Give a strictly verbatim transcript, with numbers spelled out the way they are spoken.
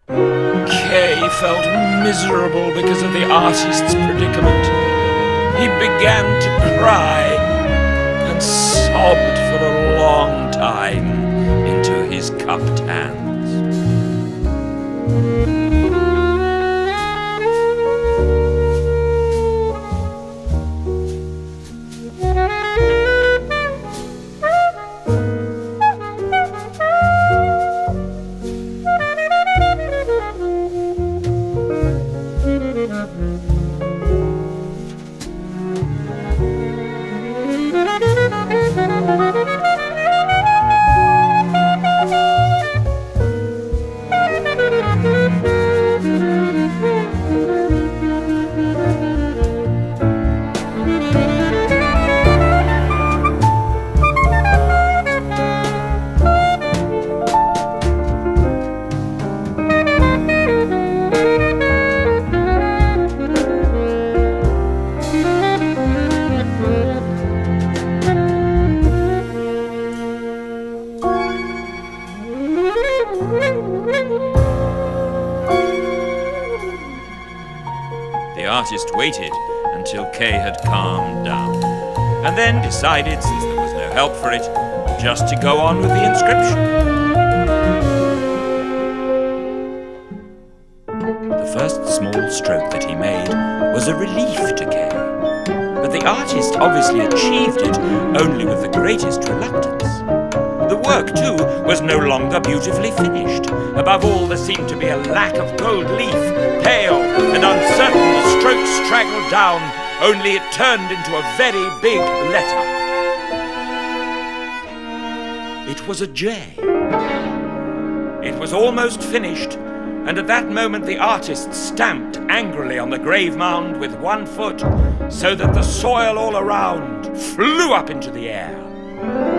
Kay felt miserable because of the artist's predicament. He began to cry and sobbed for a long time into his cupped hands. The artist waited until Kay had calmed down, and then decided, since there was no help for it, just to go on with the inscription. The first small stroke that he made was a relief to Kay, but the artist obviously achieved it only with the greatest reluctance. The work, too, was no longer beautifully finished. Above all, there seemed to be a lack of gold leaf, pale and uncertain. The strokes straggled down, only it turned into a very big letter. It was a J. It was almost finished, and at that moment the artist stamped angrily on the grave mound with one foot, so that the soil all around flew up into the air.